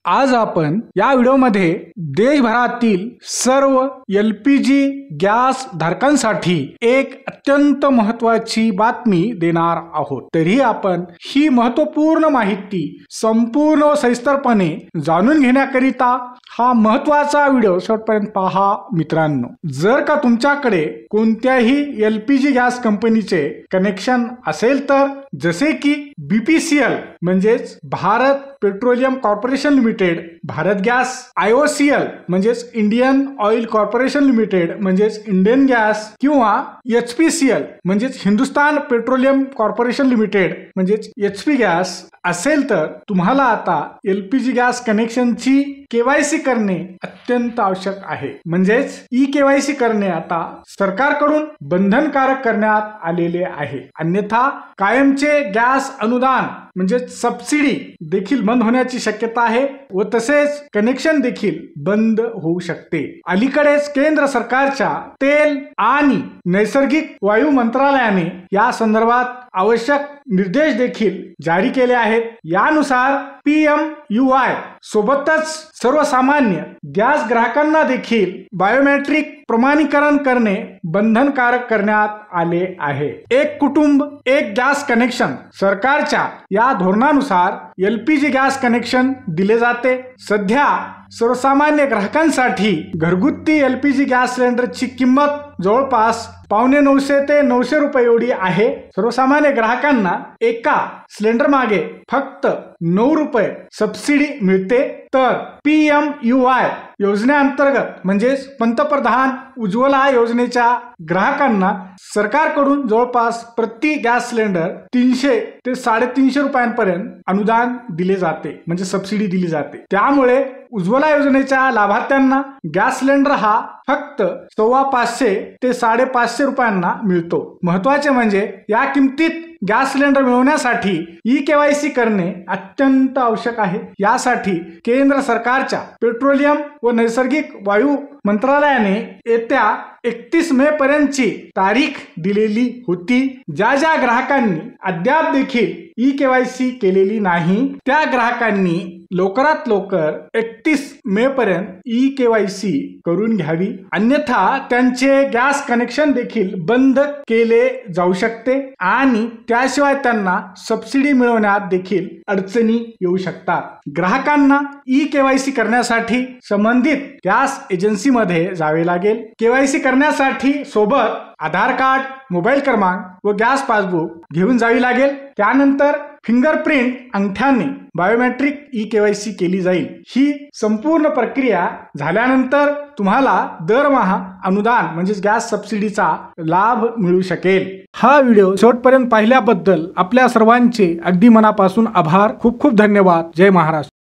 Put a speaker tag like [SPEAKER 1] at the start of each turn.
[SPEAKER 1] आज आपण या व्हिडिओमध्ये देशभरातील सर्व एलपीजी गॅस धारकांसाठी एक अत्यंत महत्त्वाची बातमी देणार आहोत। तरी आपण ही महत्त्वपूर्ण माहिती संपूर्ण व सविस्तरपणे जाणून घेण्याकरिता हा महत्त्वाचा व्हिडिओ शेवटपर्यंत पहा मित्रांनो। जर का तुमच्याकडे कोणत्याही एलपीजी गॅस कंपनीचे कनेक्शन असेल तर जसे की बीपीसीएल म्हणजेच Bharat petroleum corporation limited, Bharat gas, IOCL म्हणजेच इंडियन ऑइल कॉर्पोरेशन लिमिटेड म्हणजेच इंडियन गॅस किंवा एचपीसीएल म्हणजेच हिंदुस्तान पेट्रोलियम कॉर्पोरेशन लिमिटेड म्हणजेच एचपी गॅस असेल तर तुम्हाला आता एलपीजी गॅस कनेक्शनची केवायसी करणे अत्यंत आवश्यक आहे। म्हणजेच ई केवायसी करणे आता सरकारकडून बंधनकारक करण्यात आलेले आहे। अन्यथा कायमचे गॅस अनुदान म्हणजे सबसिडी देखील बंद होण्याची शक्यता आहे व तसेच कनेक्शन देखील बंद होऊ शकते। अलीकडेच केंद्र सरकारच्या तेल आणि नैसर्गिक वायू मंत्रालयाने या संदर्भात आवश्यक निर्देश देखील जारी केले आहेत। यानुसार PMUI सोबतच सर्वसामान्य गॅस ग्राहकांना देखील बायोमेट्रिक प्रमाणीकरण करणे बंधनकारक करण्यात आले आहे। एक कुटुंब एक गॅस कनेक्शन सरकारच्या या धोरणानुसार एलपीजी गॅस कनेक्शन दिले जाते। सध्या सर्वसामान्य ग्राहकांसाठी घरगुती एलपीजी गॅस सिलेंडरची किंमत जवळपास $950 ते $900 एवढी आहे। सर्वसामान्य ग्राहकांना एका सिलेंडर मागे फक्त $9 सबसिडी मिळते। तर PMUI योजनेअंतर्गत म्हणजेच पंतप्रधान उज्ज्वला योजनेच्या ग्राहकांना सरकारकडून जवळपास प्रति गॅस सिलेंडर 300 ते $350 अनुदान दिले जाते म्हणजे सबसिडी दिली जाते। त्यामुळे उज्ज्वला योजनेच्या लाभार्थ्यांना गॅस सिलेंडर हा फक्त $550 ते $550 मिळतो। महत्त्वाचे म्हणजे या किमतीत गॅस सिलेंडर मिळवण्यासाठी ई केवायसी करणे अत्यंत आवश्यक आहे। यासाठी केंद्र सरकारच्या पेट्रोलियम व नैसर्गिक वायू मंत्रालयाने येत्या 31 मे पर्यंतची तारीख दिलेली होती। ज्या ग्राहकांनी अद्याप देखील ई केवायसी केलेली नाही त्या ग्राहकांनी लवकरात लवकर 31 मे पर्यंत ई केवायसी करून घ्यावी, अन्यथा त्यांचे गॅस कनेक्शन देखील बंद केले जाऊ शकते आणि त्याशिवाय त्यांना सबसिडी मिळवण्यात देखील अडचणी येऊ शकतात। ग्राहकांना ई केवायसी करण्यासाठी संबंधित गॅस एजन्सीमध्ये जावे लागेल। केवायसी करण्यासाठी सोबत आधार कार्ड, मोबाईल क्रमांक व गॅस पासबुक घेऊन जावी लागेल। त्यानंतर फिंगरप्रिंट अंगठ्याने बायोमेट्रिक ई केवायसी केली जाईल। ही संपूर्ण प्रक्रिया झाल्यानंतर तुम्हाला दरमहा अनुदान म्हणजे गॅस सबसिडीचा लाभ मिळू शकेल। हा व्हिडिओ शेवटपर्यंत पाहिल्याबद्दल आपल्या सर्वांचे अगदी मनापासून आभार। खूप खूप धन्यवाद। जय महाराष्ट्र।